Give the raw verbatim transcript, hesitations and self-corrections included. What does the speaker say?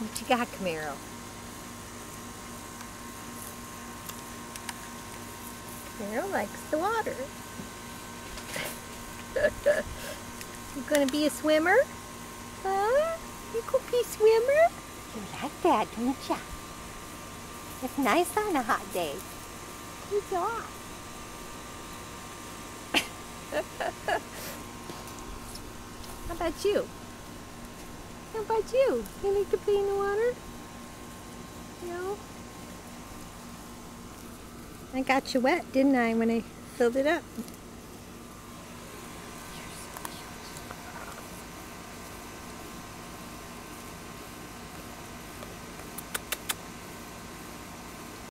What you got, Camaro? Camaro likes the water. You gonna be a swimmer? Huh? You gonna be a swimmer? You like that, don't ya? It's nice on a hot day. Good job. How about you? How about you? You like to play in the water? No? I got you wet, didn't I, when I filled it up?